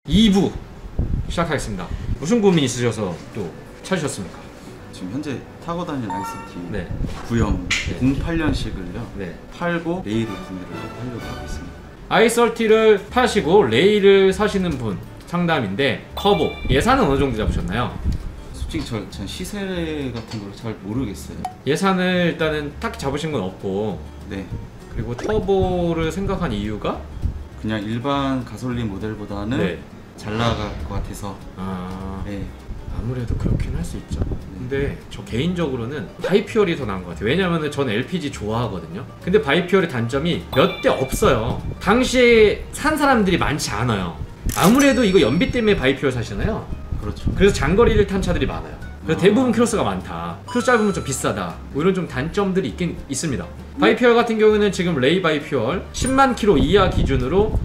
2부 시작하겠습니다. 무슨 고민 있으셔서 또 찾으셨습니까? 지금 현재 타고 다니는 아이스티 네. 구형 네. 08년식을요 네. 팔고 레일을 구매를 하려고 하고 있습니다. 아이썰티를 파시고 레일을 사시는 분 상담인데, 터보 예산은 어느 정도 잡으셨나요? 솔직히 전 시세 같은 걸 잘 모르겠어요. 예산을 일단은 딱히 잡으신 건 없고, 네, 그리고 터보를 생각한 이유가 그냥 일반 가솔린 모델보다는 네. 잘 나갈 것 같아서. 네. 아무래도 그렇긴 할 수 있죠. 근데 저 개인적으로는 바이퓨얼이 더 나은 것 같아요. 왜냐면은 저는 LPG 좋아하거든요. 근데 바이퓨얼의 단점이 몇 대 없어요. 당시에 산 사람들이 많지 않아요. 아무래도 이거 연비 때문에 바이퓨얼 사시잖아요. 그렇죠. 그래서 장거리를 탄 차들이 많아요. 그래서 대부분 키로수가 많다, 크로스 짧으면 좀 비싸다, 뭐 이런 좀 단점들이 있긴 있습니다. 바이퓨얼 같은 경우는 지금 레이 바이퓨얼 10만 킬로 이하 기준으로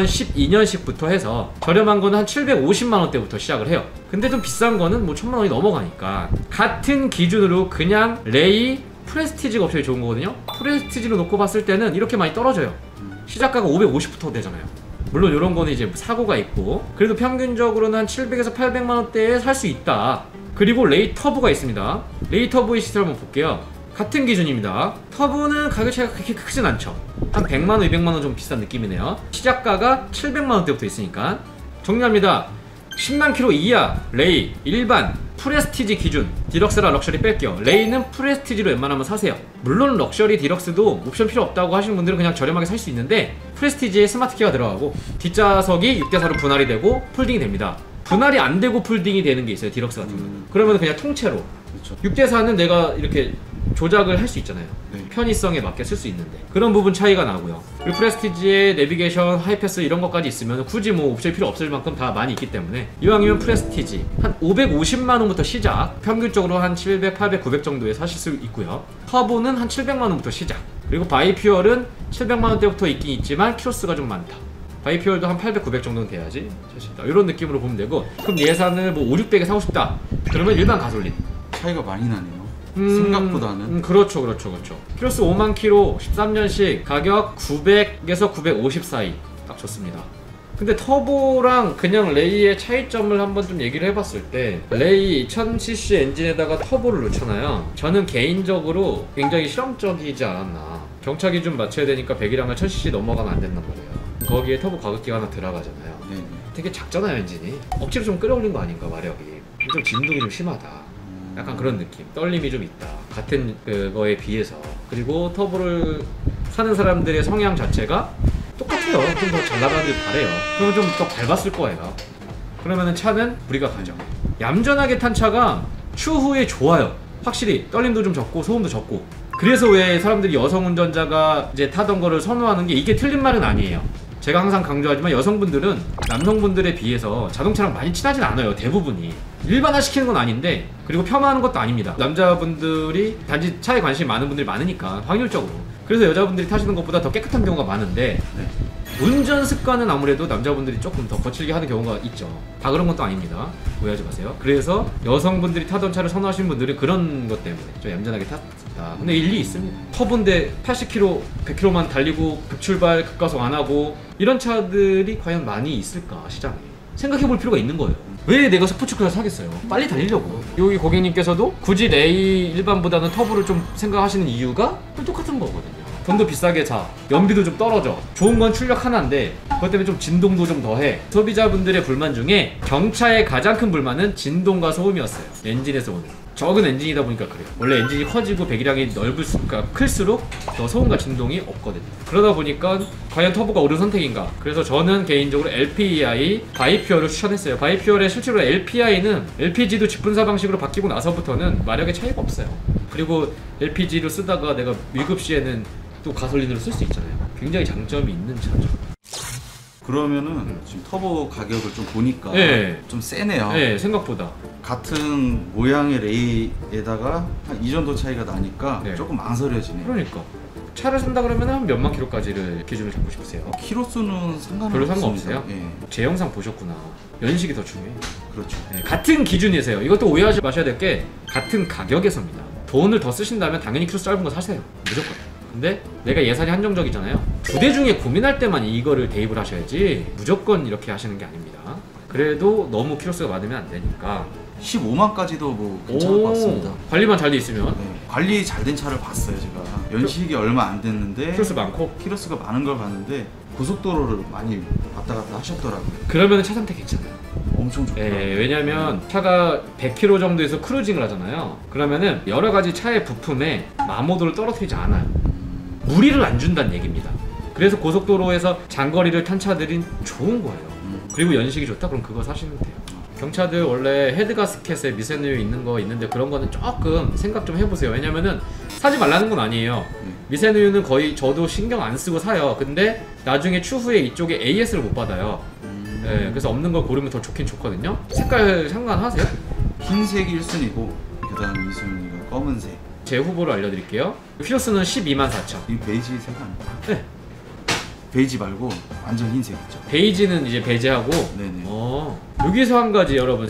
2012년식부터 해서 저렴한 거는 한 750만 원대부터 시작을 해요. 근데 좀 비싼 거는 뭐 1000만 원이 넘어가니까, 같은 기준으로 그냥 레이 프레스티지가 옵션이 좋은 거거든요. 프레스티지로 놓고 봤을 때는 이렇게 많이 떨어져요. 시작가가 550부터 되잖아요. 물론 이런 거는 이제 사고가 있고, 그래도 평균적으로는 한 700에서 800만 원대에 살 수 있다. 그리고 레이 터보가 있습니다. 레이 터보의 시세를 한번 볼게요. 같은 기준입니다. 터보는 가격 차이가 그렇게 크진 않죠. 한 100만 원, 200만 원 좀 비싼 느낌이네요. 시작가가 700만 원대부터 있으니까. 정리합니다. 10만 킬로 이하 레이 일반 프레스티지 기준, 디럭스랑 럭셔리 뺄게요. 레이는 프레스티지로 웬만하면 사세요. 물론 럭셔리 디럭스도 옵션 필요 없다고 하시는 분들은 그냥 저렴하게 살 수 있는데, 프레스티지에 스마트키가 들어가고 뒷좌석이 6대4로 분할이 되고 폴딩이 됩니다. 분할이 안 되고 폴딩이 되는 게 있어요, 디럭스 같은 경우는. 그러면 그냥 통째로. 그렇죠. 6대4는 내가 이렇게 조작을 할 수 있잖아요. 네. 편의성에 맞게 쓸 수 있는데 그런 부분 차이가 나고요. 그리고 프레스티지에 내비게이션, 하이패스 이런 것까지 있으면 굳이 뭐 옵션이 필요 없을 만큼 다 많이 있기 때문에, 이왕이면 프레스티지 한 550만 원부터 시작, 평균적으로 한 700, 800, 900 정도에 사실 수 있고요. 터보는 한 700만 원부터 시작, 그리고 바이퓨얼은 700만 원대부터 있긴 있지만 키로수가 좀 많다. 바이퓨얼도 한 800, 900 정도는 돼야지 사실다. 이런 느낌으로 보면 되고, 그럼 예산을 뭐 5, 600에 사고 싶다 그러면 일반 가솔린. 차이가 많이 나네요. 생각보다는. 그렇죠. 키로수 5만 킬로 13년식 가격 900에서 950 사이 딱 좋습니다. 근데 터보랑 그냥 레이의 차이점을 한번 좀 얘기를 해봤을 때, 레이 1000cc 엔진에다가 터보를 넣잖아요. 저는 개인적으로 굉장히 실험적이지 않았나. 경차 기준 맞춰야 되니까 100이랑은 1000cc 넘어가면 안 된단 말이에요. 거기에 터보 가극기가 하나 들어가잖아요. 네. 되게 작잖아요, 엔진이. 억지로 좀 끌어올린 거 아닌가, 마력이. 좀 진동이 좀 심하다. 약간 그런 느낌, 떨림이 좀 있다, 같은 그거에 비해서. 그리고 터보를 사는 사람들의 성향 자체가 똑같아요. 좀 더 잘 나가길 바래요. 그러면 좀 더 밟았을 거예요. 그러면은 차는 무리가 가죠. 얌전하게 탄 차가 추후에 좋아요. 확실히 떨림도 좀 적고 소음도 적고. 그래서 왜 사람들이 여성 운전자가 이제 타던 거를 선호하는 게, 이게 틀린 말은 아니에요. 제가 항상 강조하지만 여성분들은 남성분들에 비해서 자동차랑 많이 친하진 않아요, 대부분이. 일반화 시키는 건 아닌데, 그리고 폄하하는 것도 아닙니다. 남자분들이 단지 차에 관심이 많은 분들이 많으니까, 확률적으로. 그래서 여자분들이 타시는 것보다 더 깨끗한 경우가 많은데, 네. 운전 습관은 아무래도 남자분들이 조금 더 거칠게 하는 경우가 있죠. 다 그런 것도 아닙니다. 오해하지 마세요. 그래서 여성분들이 타던 차를 선호하시는 분들은 그런 것 때문에 좀 얌전하게 탔다. 근데 일리 있습니다. 터보인데 80km, 100km만 달리고 급출발, 급가속 안 하고, 이런 차들이 과연 많이 있을까, 시장에. 생각해 볼 필요가 있는 거예요. 왜 내가 스포츠카를 사겠어요? 빨리 달리려고. 여기 고객님께서도 굳이 레이 일반보다는 터보를 좀 생각하시는 이유가 똑같은 거거든요. 돈도 비싸게 사, 연비도 좀 떨어져, 좋은 건 출력 하나인데 그것 때문에 좀 진동도 좀 더해. 소비자분들의 불만 중에 경차의 가장 큰 불만은 진동과 소음이었어요. 엔진에서 오는. 적은 엔진이다 보니까 그래요. 원래 엔진이 커지고 배기량이 그러니까 클수록 더 소음과 진동이 없거든요. 그러다 보니까 과연 터보가 옳은 선택인가? 그래서 저는 개인적으로 LPI 바이퓨얼을 추천했어요. 바이퓨얼의 실제로 LPI는 LPG도 직분사 방식으로 바뀌고 나서부터는 마력의 차이가 없어요. 그리고 LPG로 쓰다가 내가 위급 시에는 또 가솔린으로 쓸 수 있잖아요. 굉장히 장점이 있는 차죠. 그러면은 지금 터보 가격을 좀 보니까 네. 좀 세네요. 네, 생각보다. 같은 모양의 레이에다가 한 이 정도 차이가 나니까 네. 조금 망설여지네요. 그러니까 차를 산다 그러면 한 몇만 킬로까지를 기준을 잡고 싶으세요? 키로수는 상관없어요. 별로 상관없어요? 예. 제 영상 보셨구나. 연식이 더 중요해. 그렇죠. 네, 같은 기준이세요. 이것도 오해하지 마셔야 될 게, 같은 가격에서입니다. 돈을 더 쓰신다면 당연히 키로수 짧은 거 사세요. 무조건. 근데 내가 예산이 한정적이잖아요. 두 대 중에 고민할 때만 이거를 대입을 하셔야지 무조건 이렇게 하시는 게 아닙니다. 그래도 너무 키로수가 많으면 안 되니까 15만까지도 뭐 괜찮을 것 같습니다. 관리만 잘 돼 있으면. 네, 관리 잘 된 차를 봤어요 제가. 연식이 얼마 안 됐는데 키로수 많고. 키로수가 많은 걸 봤는데 고속도로를 많이 왔다 갔다 하셨더라고요. 그러면 차 상태 괜찮아요. 엄청 좋더라고요. 예, 왜냐면 차가 100km 정도에서 크루징을 하잖아요. 그러면은 여러 가지 차의 부품에 마모도를 떨어뜨리지 않아요. 무리를 안 준다는 얘기입니다. 그래서 고속도로에서 장거리를 탄 차들은 좋은 거예요. 그리고 연식이 좋다? 그럼 그거 사시면 돼요. 경차들 원래 헤드가스켓에 미세누유 있는 거 있는데 그런 거는 조금 생각 좀 해보세요. 왜냐면은 사지 말라는 건 아니에요. 미세누유는 거의 저도 신경 안 쓰고 사요. 근데 나중에 추후에 이쪽에 AS를 못 받아요. 네, 그래서 없는 걸 고르면 더 좋긴 좋거든요. 색깔 상관하세요? 흰색이 1순위고 그 다음 2순위가 검은색. 제 후보를 알려드릴게요. 키로수는 124,000. 이 베이지 색 아니에요? 네. 베이지 말고 완전 흰색이죠. 베이지는 이제 배제하고. 네네. 여기서 한 가지 여러분,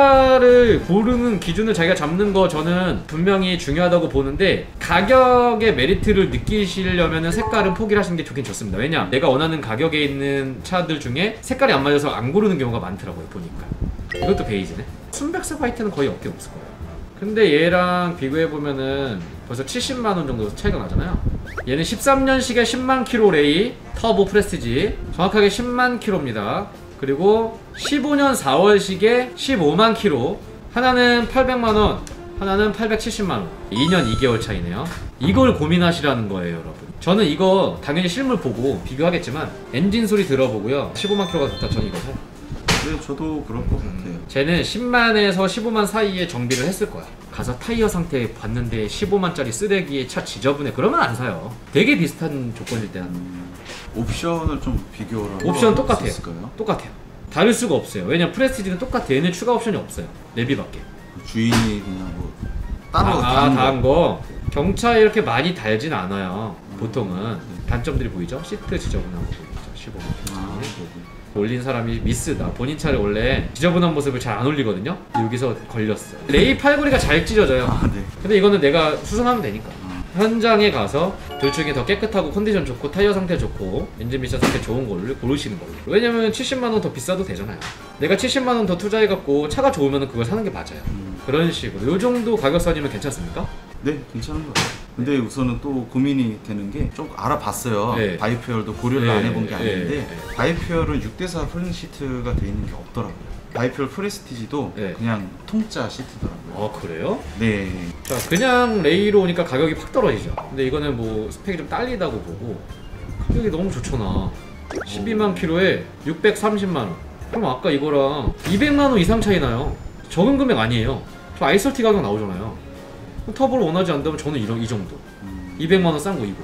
색깔을 고르는 기준을 자기가 잡는 거 저는 분명히 중요하다고 보는데, 가격의 메리트를 느끼시려면 색깔은 포기를 하시는 게 좋긴 좋습니다. 왜냐, 내가 원하는 가격에 있는 차들 중에 색깔이 안 맞아서 안 고르는 경우가 많더라고요, 보니까. 이것도 베이지네. 순백색 화이트는 거의 없긴 없을 거예요. 근데 얘랑 비교해보면은 벌써 70만원 정도 차이가 나잖아요. 얘는 13년식의 10만 킬로 레이 터보 프레스티지, 정확하게 10만 킬로입니다. 그리고 15년 4월식의 15만 킬로, 하나는 800만원, 하나는 870만원. 2년 2개월 차이네요. 이걸 고민하시라는 거예요, 여러분. 저는 이거 당연히 실물 보고 비교하겠지만 엔진 소리 들어보고요, 15만 킬로가 좋다, 전 이거 사요. 네, 저도 그럴 것 같아요. 쟤는 10만에서 15만 사이에 정비를 했을 거야. 가서 타이어 상태 봤는데 15만짜리 쓰레기에 차 지저분해, 그러면 안 사요. 되게 비슷한 조건일 때 옵션을 좀 비교를 옵션 똑같아요. 있을까요? 똑같아요. 다를 수가 없어요. 왜냐면 프레스티지는 똑같아. 얘는 추가 옵션이 없어요. 내비밖에. 주인이 그냥 뭐 따로 다한 거. 경차에 이렇게 많이 달진 않아요. 보통은. 단점들이 보이죠? 시트 지저분한 거 보이죠? 15만. 올린 사람이 미스다. 본인 차를 원래 지저분한 모습을 잘 안 올리거든요. 여기서 걸렸어요. 레이 팔걸이가 잘 찢어져요. 네. 근데 이거는 내가 수선하면 되니까. 현장에 가서 둘 중에 더 깨끗하고 컨디션 좋고 타이어 상태 좋고 엔진 미션 상태 좋은 걸로 고르시는 걸로. 왜냐면 70만원 더 비싸도 되잖아요. 내가 70만원 더 투자해갖고 차가 좋으면 그걸 사는 게 맞아요. 그런 식으로. 요 정도 가격선이면 괜찮습니까? 네, 괜찮은 것 같아요. 근데 우선은 또 고민이 되는 게 좀 알아봤어요. 네. 바이퓨얼도 고려를 네, 안 해본 게 네, 아닌데 네. 바이퓨얼은 6대4 풀링 시트가 돼 있는 게 없더라고요. 바이퓨얼 프레스티지도 네. 그냥 통짜 시트더라고요. 그래요? 네. 자, 그냥 레이로 오니까 가격이 확 떨어지죠. 근데 이거는 뭐 스펙이 좀 딸리다고 보고 가격이 너무 좋잖아. 12만 킬로에 630만원. 그럼 아까 이거랑 200만원 이상 차이 나요. 적은 금액 아니에요. 저 아이솔티 가격 나오잖아요. 터보를 원하지 않다면 저는 이 정도. 200만원 싼 거 이거.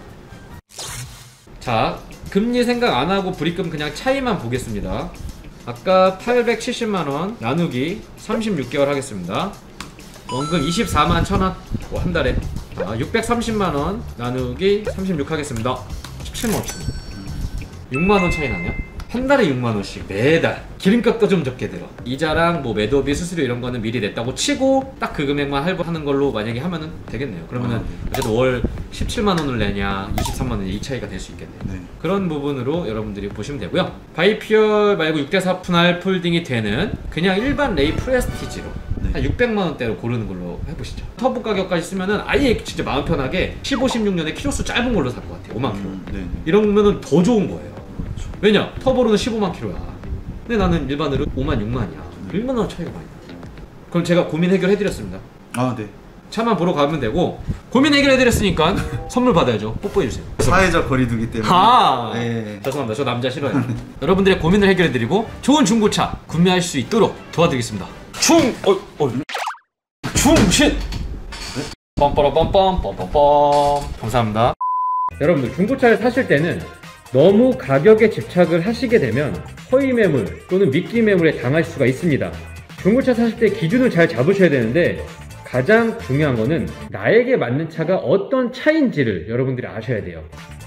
자, 금리 생각 안 하고 불입금 그냥 차이만 보겠습니다. 아까 870만원 나누기 36개월 하겠습니다. 원금 24만 1,000원 한 달에. 630만원 나누기 36 하겠습니다. 17만 5천원. 6만원 차이 나네요. 한 달에 6만원씩 매달. 기름값도 좀 적게 들어. 이자랑 뭐 매도비, 수수료 이런 거는 미리 냈다고 치고 딱 그 금액만 할부하는 걸로 만약에 하면은 되겠네요. 그러면은 그래도 월 17만원을 내냐 23만원이냐 이 차이가 될 수 있겠네요. 네. 그런 부분으로 여러분들이 보시면 되고요. 바이퓨얼 말고 6대4 분할 폴딩이 되는 그냥 일반 레이 프레스티지로 한 600만원대로 고르는 걸로 해보시죠. 터보 가격까지 쓰면은 아예 진짜 마음 편하게 15, 16년에 키로수 짧은 걸로 살 것 같아요. 5만 킬로. 네네. 이러면은 더 좋은 거예요. 왜냐? 터보로는 15만 킬로야. 근데 나는 일반으로 5만 6만이야. 1만 원 차이가 많이 나. 그럼 제가 고민 해결해드렸습니다. 아, 네. 차만 보러 가면 되고, 고민 해결해드렸으니까 선물 받아야죠. 뽀뽀해주세요. 사회적 거리두기 때문에. 네. 죄송합니다. 저 남자 싫어요. 여러분들의 고민을 해결해드리고 좋은 중고차 구매할 수 있도록 도와드리겠습니다. 충신! 빰빠라빰빰빰빰빰. 감사합니다. 여러분들 중고차를 사실 때는 너무 가격에 집착을 하시게 되면 허위 매물 또는 미끼 매물에 당할 수가 있습니다. 중고차 사실 때 기준을 잘 잡으셔야 되는데 가장 중요한 거는 나에게 맞는 차가 어떤 차인지를 여러분들이 아셔야 돼요.